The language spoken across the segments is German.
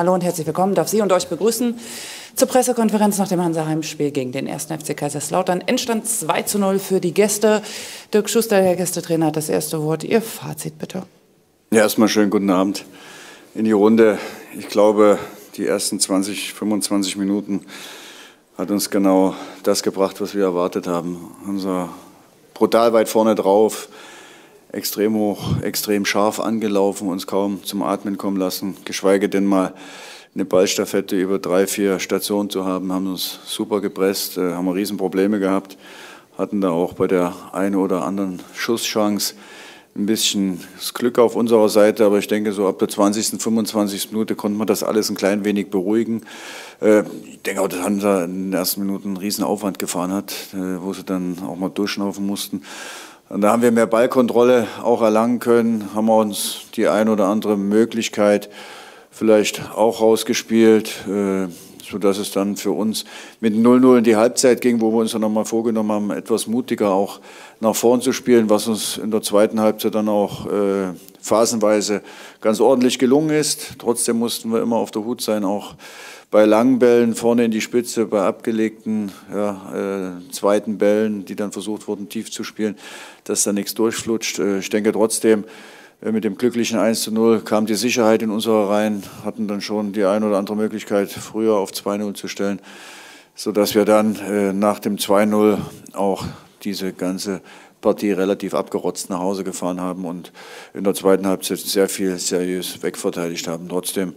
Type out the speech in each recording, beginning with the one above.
Hallo und herzlich willkommen. Darf Sie und euch begrüßen zur Pressekonferenz nach dem Hansa-Heimspiel gegen den 1. FC Kaiserslautern. Endstand 2:0 für die Gäste. Dirk Schuster, Herr Gästetrainer, hat das erste Wort. Ihr Fazit bitte. Ja, erstmal schönen guten Abend in die Runde. Ich glaube, die ersten 20, 25 Minuten hat uns genau das gebracht, was wir erwartet haben. Hansa brutal weit vorne drauf, extrem hoch, extrem scharf angelaufen, uns kaum zum Atmen kommen lassen, geschweige denn mal eine Ballstaffette über 3, 4 Stationen zu haben, haben uns super gepresst, haben wir Riesenprobleme gehabt, hatten da auch bei der einen oder anderen Schusschance ein bisschen das Glück auf unserer Seite, aber ich denke, so ab der 20., 25. Minute konnte man das alles ein klein wenig beruhigen. Ich denke auch, dass Hansa in den ersten Minuten einen riesen Aufwand gefahren hat, wo sie dann auch mal durchschnaufen mussten. Und da haben wir mehr Ballkontrolle auch erlangen können, haben wir uns die ein oder andere Möglichkeit vielleicht auch rausgespielt, sodass es dann für uns mit 0:0 in die Halbzeit ging, wo wir uns dann nochmal vorgenommen haben, etwas mutiger auch nach vorn zu spielen, was uns in der zweiten Halbzeit dann auch phasenweise ganz ordentlich gelungen ist. Trotzdem mussten wir immer auf der Hut sein, auch bei langen Bällen vorne in die Spitze, bei abgelegten zweiten Bällen, die dann versucht wurden, tief zu spielen, dass da nichts durchflutscht. Ich denke trotzdem, mit dem glücklichen 1:0 kam die Sicherheit in unsere Reihen, hatten dann schon die ein oder andere Möglichkeit, früher auf 2:0 zu stellen, sodass wir dann nach dem 2:0 auch diese ganze Partie relativ abgerotzt nach Hause gefahren haben und in der zweiten Halbzeit sehr viel seriös wegverteidigt haben. Trotzdem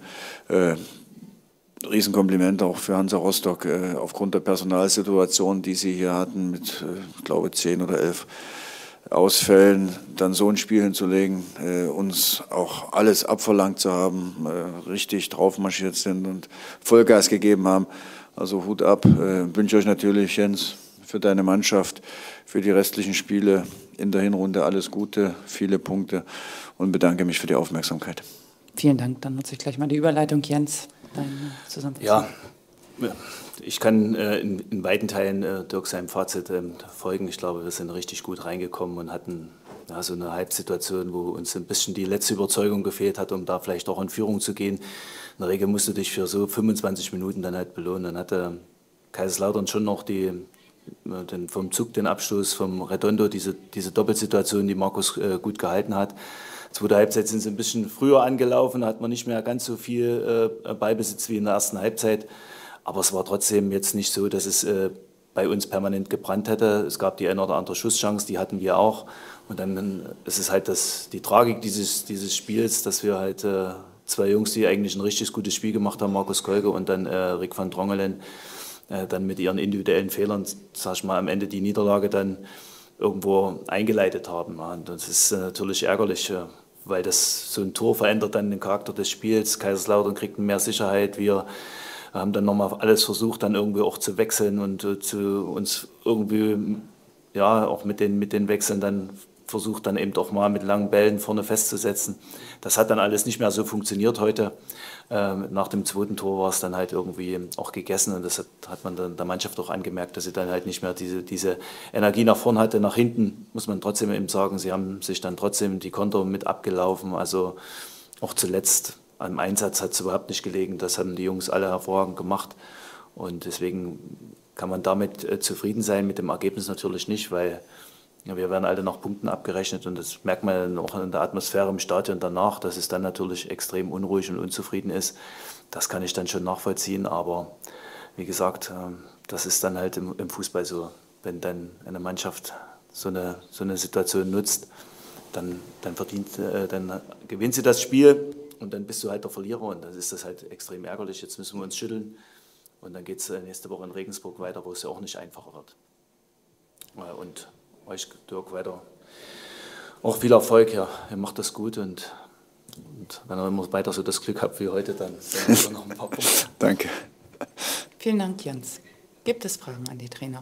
Riesenkompliment auch für Hansa Rostock aufgrund der Personalsituation, die sie hier hatten, mit, ich glaube, 10 oder 11 Ausfällen, dann so ein Spiel hinzulegen, uns auch alles abverlangt zu haben, richtig draufmarschiert sind und Vollgas gegeben haben. Also Hut ab, wünsche euch natürlich, Jens, für deine Mannschaft, für die restlichen Spiele in der Hinrunde alles Gute, viele Punkte und bedanke mich für die Aufmerksamkeit. Vielen Dank, dann nutze ich gleich mal die Überleitung, Jens. Ja, ich kann in weiten Teilen Dirk seinem Fazit folgen. Ich glaube, wir sind richtig gut reingekommen und hatten so eine Halbsituation, wo uns ein bisschen die letzte Überzeugung gefehlt hat, um da vielleicht auch in Führung zu gehen. In der Regel musst du dich für so 25 Minuten dann halt belohnen. Dann hatte Kaiserslautern schon noch vom Zug den Abstoß, vom Redondo, diese Doppelsituation, die Markus gut gehalten hat. Zweite Halbzeit sind sie ein bisschen früher angelaufen, da hat man nicht mehr ganz so viel Ballbesitz wie in der ersten Halbzeit. Aber es war trotzdem jetzt nicht so, dass es bei uns permanent gebrannt hätte. Es gab die eine oder andere Schusschance, die hatten wir auch. Und dann ist es halt die Tragik dieses Spiels, dass wir halt zwei Jungs, die eigentlich ein richtig gutes Spiel gemacht haben, Markus Kolke und dann Rick van Drongelen, dann mit ihren individuellen Fehlern, sag ich mal, am Ende die Niederlage dann irgendwo eingeleitet haben. Und das ist natürlich ärgerlich, weil das so ein Tor verändert dann den Charakter des Spiels. Kaiserslautern kriegt mehr Sicherheit. Wir haben dann nochmal alles versucht, dann irgendwie auch zu wechseln und zu uns irgendwie, ja, auch mit den Wechseln dann versucht, dann eben doch mal mit langen Bällen vorne festzusetzen. Das hat dann alles nicht mehr so funktioniert heute. Nach dem zweiten Tor war es dann halt irgendwie auch gegessen und das hat man dann der Mannschaft auch angemerkt, dass sie dann halt nicht mehr diese Energie nach vorn hatte. Nach hinten muss man trotzdem eben sagen, sie haben sich dann trotzdem die Konter mit abgelaufen. Also auch zuletzt am Einsatz hat es überhaupt nicht gelegen. Das haben die Jungs alle hervorragend gemacht und deswegen kann man damit zufrieden sein, mit dem Ergebnis natürlich nicht, weil ja, wir werden alle nach Punkten abgerechnet und das merkt man dann auch in der Atmosphäre im Stadion danach, dass es dann natürlich extrem unruhig und unzufrieden ist. Das kann ich dann schon nachvollziehen, aber wie gesagt, das ist dann halt im Fußball so. Wenn dann eine Mannschaft so eine Situation nutzt, dann gewinnt sie das Spiel und dann bist du halt der Verlierer und dann ist das halt extrem ärgerlich. Jetzt müssen wir uns schütteln und dann geht es nächste Woche in Regensburg weiter, wo es ja auch nicht einfacher wird. Und euch, Dirk, weiter auch viel Erfolg, ja, ihr macht das gut und wenn ihr immer weiter so das Glück habt wie heute, dann sind noch ein paar Punkte. Danke. Vielen Dank, Jens. Gibt es Fragen an die Trainer?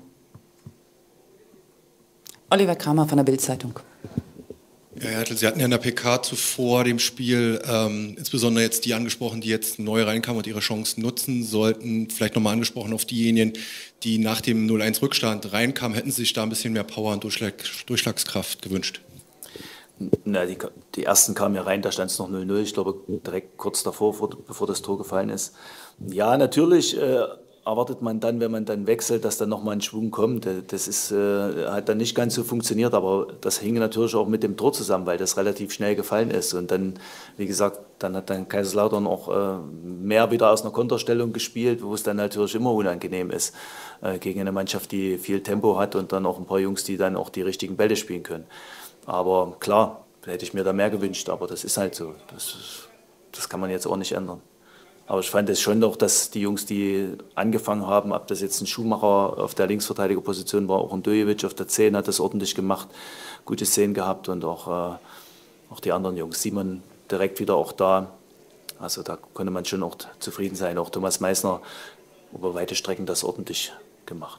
Oliver Kramer von der Bild-Zeitung. Ja, Herr Hertel, Sie hatten ja in der PK zuvor dem Spiel insbesondere jetzt die angesprochen, die jetzt neu reinkamen und ihre Chancen nutzen sollten. Vielleicht nochmal angesprochen auf diejenigen, die nach dem 0:1 Rückstand reinkamen. Hätten Sie sich da ein bisschen mehr Power und Durchschlagskraft gewünscht? Na, die ersten kamen ja rein, da stand es noch 0-0, ich glaube direkt kurz davor, bevor das Tor gefallen ist. Ja, natürlich erwartet man dann, wenn man dann wechselt, dass dann nochmal ein Schwung kommt. Das ist, hat dann nicht ganz so funktioniert, aber das hing natürlich auch mit dem Tor zusammen, weil das relativ schnell gefallen ist. Und dann, wie gesagt, dann hat dann Kaiserslautern auch mehr wieder aus einer Konterstellung gespielt, wo es dann natürlich immer unangenehm ist, gegen eine Mannschaft, die viel Tempo hat und dann auch ein paar Jungs, die dann auch die richtigen Bälle spielen können. Aber klar, hätte ich mir da mehr gewünscht, aber das ist halt so. Das kann man jetzt auch nicht ändern. Aber ich fand es schon doch, dass die Jungs, die angefangen haben, ob das jetzt ein Schumacher auf der Linksverteidigerposition war, auch ein Döjevic auf der 10 hat das ordentlich gemacht, gute Szenen gehabt und auch die anderen Jungs. Simon direkt wieder auch da. Also da konnte man schon auch zufrieden sein. Auch Thomas Meissner über weite Strecken das ordentlich gemacht.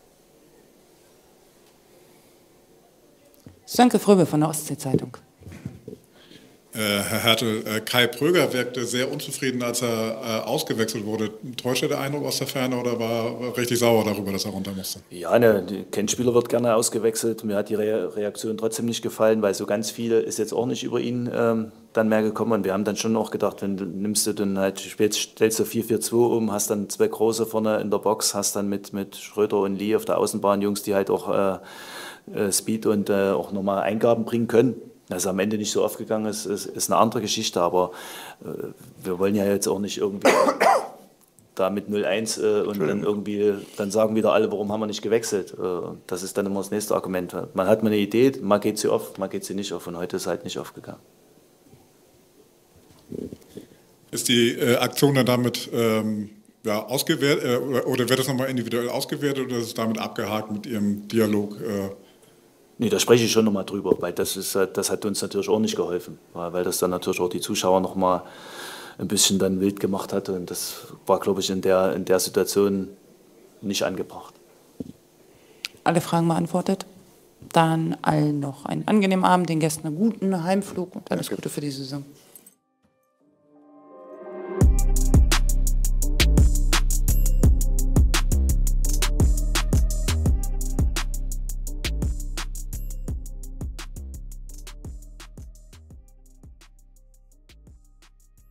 Sönke Fröbe von der Ostsee-Zeitung. Herr Hertel, Kai Pröger wirkte sehr unzufrieden, als er ausgewechselt wurde. Täuscht der Eindruck aus der Ferne oder war er richtig sauer darüber, dass er runter musste? Ja, kein Spieler wird gerne ausgewechselt. Mir hat die Reaktion trotzdem nicht gefallen, weil so ganz viel ist jetzt auch nicht über ihn dann mehr gekommen. Und wir haben dann schon auch gedacht, wenn du nimmst du dann halt, stellst du 4-4-2 um, hast dann zwei Große vorne in der Box, hast dann mit Schröder und Lee auf der Außenbahn Jungs, die halt auch Speed und auch nochmal Eingaben bringen können. Dass es am Ende nicht so aufgegangen ist eine andere Geschichte, aber wir wollen ja jetzt auch nicht irgendwie da mit 0-1 und dann irgendwie, dann sagen wieder alle, warum haben wir nicht gewechselt. Das ist dann immer das nächste Argument. Man hat mal eine Idee, mal geht sie auf, mal geht sie nicht auf und heute ist halt nicht aufgegangen. Ist die Aktion dann damit ausgewertet oder wird das nochmal individuell ausgewertet oder ist es damit abgehakt mit Ihrem Dialog? Nee, da spreche ich schon nochmal drüber, weil das hat uns natürlich auch nicht geholfen, weil das dann natürlich auch die Zuschauer nochmal ein bisschen dann wild gemacht hat und das war, glaube ich, in der Situation nicht angebracht. Alle Fragen beantwortet. Dann allen noch einen angenehmen Abend, den Gästen einen guten Heimflug und alles Gute für die Saison.